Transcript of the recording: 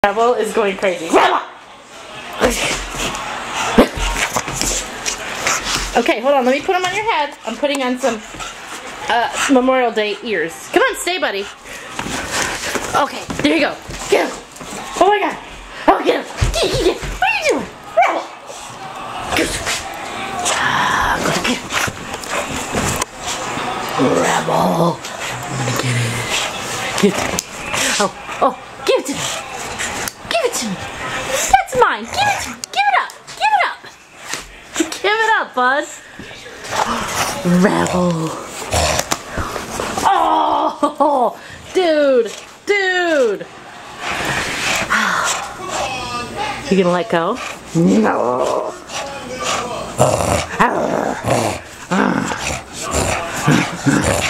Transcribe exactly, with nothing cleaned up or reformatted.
Rebel is going crazy. Rebel! Okay, hold on. Let me put them on your head. I'm putting on some uh, Memorial Day ears. Come on, stay, buddy. Okay, there you go. Get him. Oh my God. Oh, get him. Get him. What are you doing? Rebel. Ah, go get him. Rebel. I'm gonna get it. Get it. Oh, oh, give it to me. Give it to me. That's mine. Give it to me. Give it up. Give it up. Give it up, bud. Rebel. Oh, dude. Dude. You gonna let go? No. Uh, uh, uh.